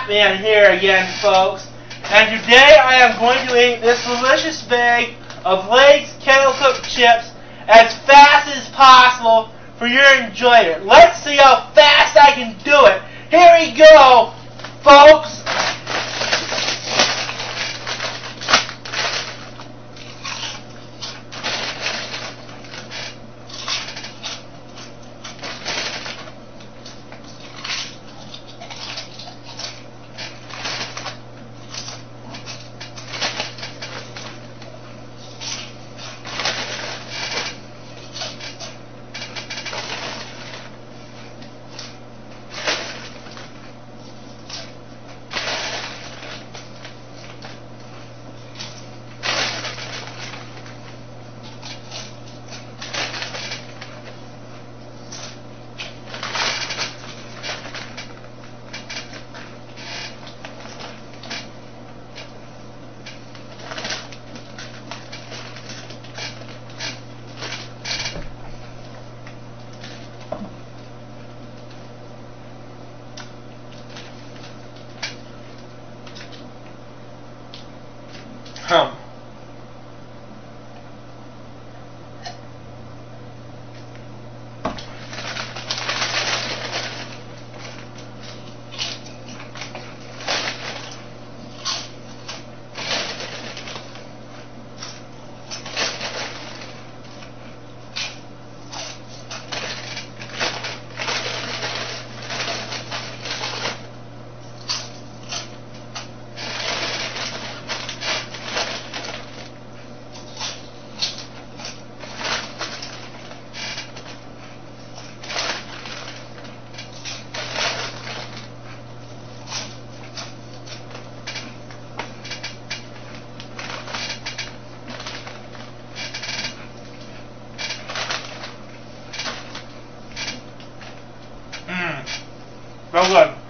Batman here again, folks. And today I am going to eat this delicious bag of Lay's Kettle Cooked chips as fast as possible for your enjoyment. Let's see how fast I can do it. Here we go, folks. Well good.